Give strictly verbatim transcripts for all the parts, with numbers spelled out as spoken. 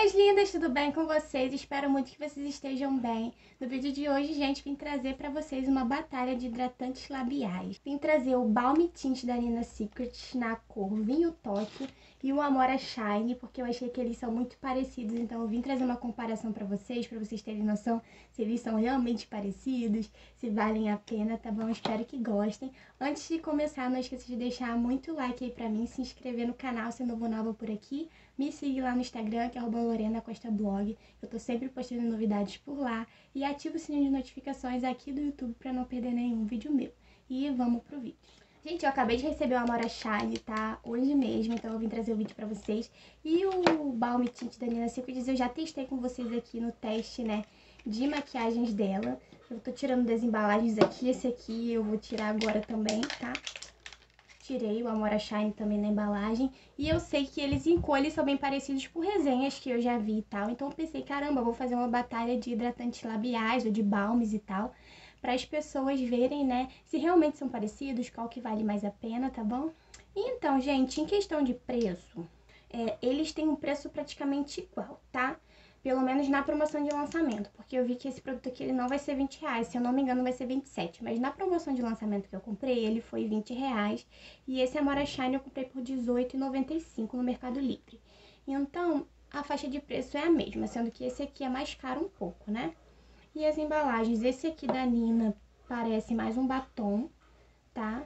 minhas lindas, tudo bem com vocês? Espero muito que vocês estejam bem. No vídeo de hoje, gente, vim trazer pra vocês uma batalha de hidratantes labiais. Vim trazer o Balm Tint da Nina Secret na cor Vinho Tóquio e o Amora Shine, porque eu achei que eles são muito parecidos, então eu vim trazer uma comparação pra vocês, pra vocês terem noção se eles são realmente parecidos, se valem a pena, tá bom? Espero que gostem. Antes de começar, não esqueça de deixar muito like aí pra mim, se inscrever no canal se novo nova por aqui, me seguir lá no Instagram, que é arroba Lorena Costa Blog. Eu tô sempre postando novidades por lá. E ativa o sininho de notificações aqui do YouTube pra não perder nenhum vídeo meu. E vamos pro vídeo. Gente, eu acabei de receber o Amora Shine, tá? Hoje mesmo, então eu vim trazer o vídeo pra vocês. E o Balm Tint da Nina Secret eu já testei com vocês aqui no teste, né, de maquiagens dela. Eu tô tirando das embalagens aqui, esse aqui eu vou tirar agora também, tá? Tirei o Amora Shine também na embalagem. E eu sei que eles em cor, eles são bem parecidos por resenhas que eu já vi e tal. Então eu pensei, caramba, eu vou fazer uma batalha de hidratantes labiais ou de balmes e tal, para as pessoas verem, né, se realmente são parecidos, qual que vale mais a pena, tá bom? Então, gente, em questão de preço, é, eles têm um preço praticamente igual, tá? Pelo menos na promoção de lançamento, porque eu vi que esse produto aqui ele não vai ser vinte reais, se eu não me engano vai ser vinte e sete, mas na promoção de lançamento que eu comprei, ele foi vinte reais, e esse Amora Shine eu comprei por dezoito reais e noventa e cinco centavos no Mercado Livre. Então, a faixa de preço é a mesma, sendo que esse aqui é mais caro um pouco, né? E as embalagens, esse aqui da Nina parece mais um batom, tá?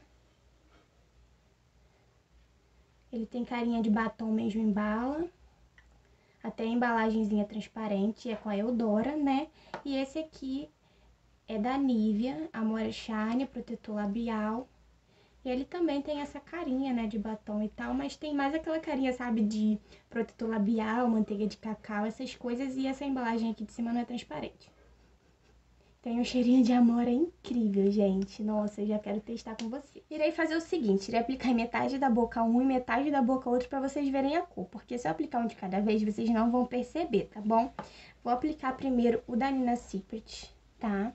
Ele tem carinha de batom mesmo em bala. Até a embalagenzinha transparente, é com a Eudora, né? E esse aqui é da Nivea, Amora Shine, protetor labial. E ele também tem essa carinha, né, de batom e tal, mas tem mais aquela carinha, sabe, de protetor labial, manteiga de cacau, essas coisas. E essa embalagem aqui de cima não é transparente. Tem um cheirinho de Amora incrível, gente. Nossa, eu já quero testar com você. Irei fazer o seguinte, irei aplicar em metade da boca um e metade da boca outro pra vocês verem a cor. Porque se eu aplicar um de cada vez, vocês não vão perceber, tá bom? Vou aplicar primeiro o da Nina Secret, tá?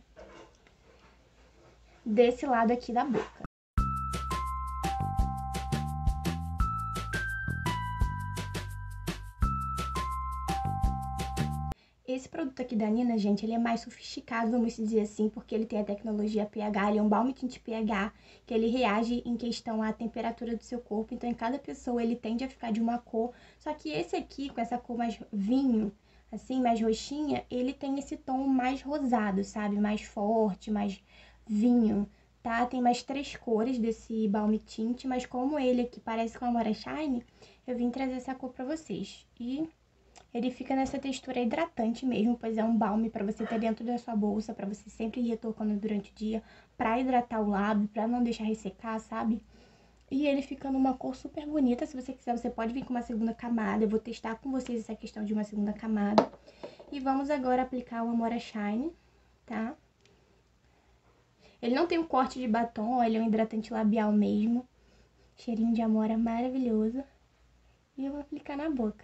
Desse lado aqui da boca. Esse produto aqui da Nina, gente, ele é mais sofisticado, vamos dizer assim, porque ele tem a tecnologia pH, ele é um Balm Tint pH, que ele reage em questão à temperatura do seu corpo, então em cada pessoa ele tende a ficar de uma cor, só que esse aqui, com essa cor mais vinho, assim, mais roxinha, ele tem esse tom mais rosado, sabe, mais forte, mais vinho, tá? Tem mais três cores desse Balm Tint, mas como ele aqui parece com a Amora Shine, eu vim trazer essa cor pra vocês, e... ele fica nessa textura hidratante mesmo, pois é um balme pra você ter dentro da sua bolsa, pra você sempre ir retocando durante o dia, pra hidratar o lábio, pra não deixar ressecar, sabe? E ele fica numa cor super bonita, se você quiser você pode vir com uma segunda camada, eu vou testar com vocês essa questão de uma segunda camada. E vamos agora aplicar o Amora Shine, tá? Ele não tem um corte de batom, ele é um hidratante labial mesmo, cheirinho de Amora maravilhoso. E eu vou aplicar na boca.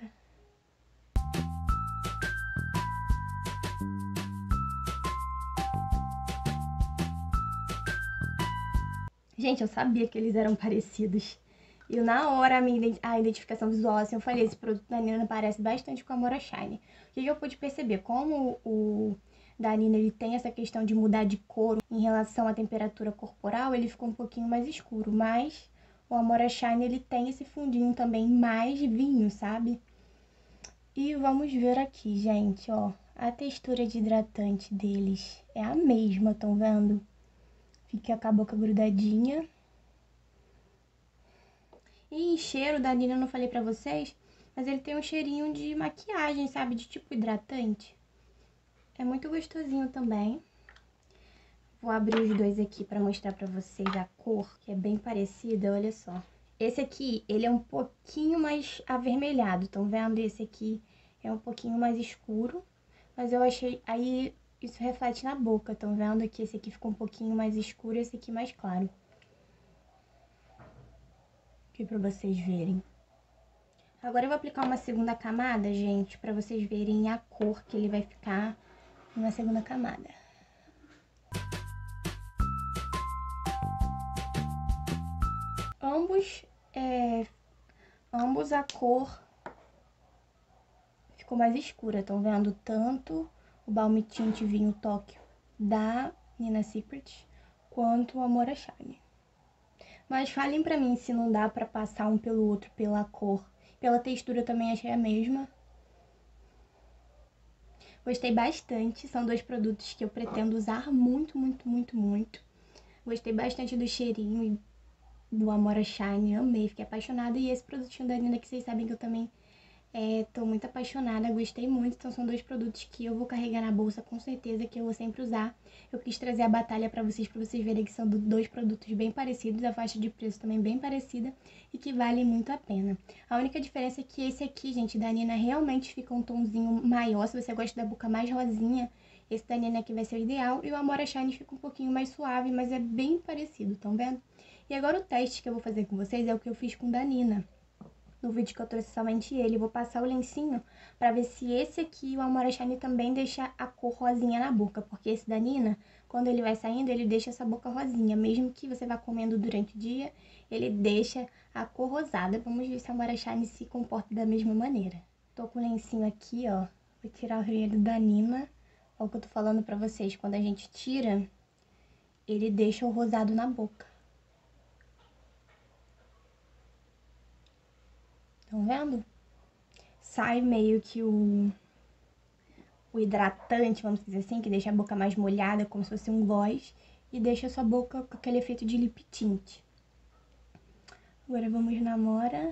Gente, eu sabia que eles eram parecidos. E na hora a minha a identificação visual, assim, eu falei, esse produto da Nina parece bastante com a Amora Shine. O que eu pude perceber? Como o da Nina, ele tem essa questão de mudar de cor em relação à temperatura corporal, ele ficou um pouquinho mais escuro. Mas o Amora Shine, ele tem esse fundinho também mais vinho, sabe? E vamos ver aqui, gente, ó. A textura de hidratante deles é a mesma, estão vendo? Fica com a boca grudadinha. E em cheiro da Nina eu não falei pra vocês, mas ele tem um cheirinho de maquiagem, sabe? De tipo hidratante. É muito gostosinho também. Vou abrir os dois aqui pra mostrar pra vocês a cor, que é bem parecida, olha só. Esse aqui, ele é um pouquinho mais avermelhado, estão vendo? Esse aqui é um pouquinho mais escuro, mas eu achei... aí isso reflete na boca, estão vendo que esse aqui ficou um pouquinho mais escuro e esse aqui mais claro. Aqui pra vocês verem. Agora eu vou aplicar uma segunda camada, gente, pra vocês verem a cor que ele vai ficar na segunda camada. Ambos, é, ambos a cor ficou mais escura, estão vendo? Tanto o Balm Tint Vinho Tóquio da Nina Secret, quanto o Amora Shine. Mas falem pra mim se não dá pra passar um pelo outro pela cor. Pela textura eu também achei a mesma. Gostei bastante, são dois produtos que eu pretendo usar muito, muito, muito, muito. Gostei bastante do cheirinho do Amora Shine, amei, fiquei apaixonada. E esse produtinho da Nina que vocês sabem que eu também é, tô muito apaixonada, gostei muito. Então são dois produtos que eu vou carregar na bolsa com certeza, que eu vou sempre usar. Eu quis trazer a batalha pra vocês, pra vocês verem que são dois produtos bem parecidos, a faixa de preço também bem parecida e que valem muito a pena. A única diferença é que esse aqui, gente, da Nina realmente fica um tomzinho maior. Se você gosta da boca mais rosinha, esse da Nina aqui vai ser o ideal. E o Amora Shine fica um pouquinho mais suave, mas é bem parecido, estão vendo? E agora o teste que eu vou fazer com vocês é o que eu fiz com o da Nina. No vídeo que eu trouxe somente ele, vou passar o lencinho pra ver se esse aqui, o Amora Shine, também deixa a cor rosinha na boca. Porque esse da Nina, quando ele vai saindo, ele deixa essa boca rosinha. Mesmo que você vá comendo durante o dia, ele deixa a cor rosada. Vamos ver se o Amora Shine se comporta da mesma maneira. Tô com o lencinho aqui, ó. Vou tirar o brilho da Nina. Olha o que eu tô falando pra vocês. Quando a gente tira, ele deixa o rosado na boca. Estão vendo? Sai meio que o, o hidratante, vamos dizer assim, que deixa a boca mais molhada, como se fosse um gloss, e deixa a sua boca com aquele efeito de lip tint. Agora vamos na Amora.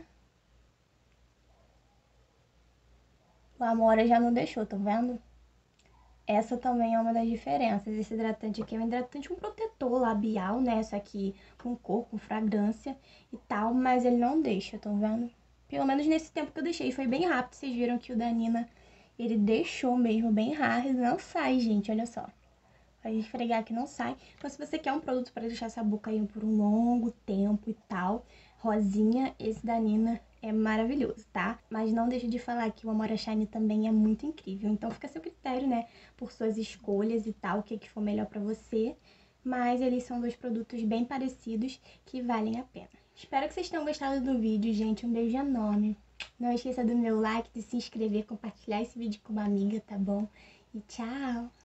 O Amora já não deixou, tá vendo? Essa também é uma das diferenças. Esse hidratante aqui é um hidratante, um protetor labial, né? Só que com cor, com fragrância e tal, mas ele não deixa, estão vendo? Pelo menos nesse tempo que eu deixei, foi bem rápido. Vocês viram que o da Nina, ele deixou mesmo bem rápido. Não sai, gente, olha só. Vai esfregar que não sai. Então, se você quer um produto para deixar essa boca aí por um longo tempo e tal, rosinha, esse da Nina é maravilhoso, tá? Mas não deixe de falar que o Amora Shine também é muito incrível. Então, fica a seu critério, né? Por suas escolhas e tal, o que, que for melhor pra você. Mas eles são dois produtos bem parecidos que valem a pena. Espero que vocês tenham gostado do vídeo, gente. Um beijo enorme. Não esqueça do meu like, de se inscrever, compartilhar esse vídeo com uma amiga, tá bom? E tchau!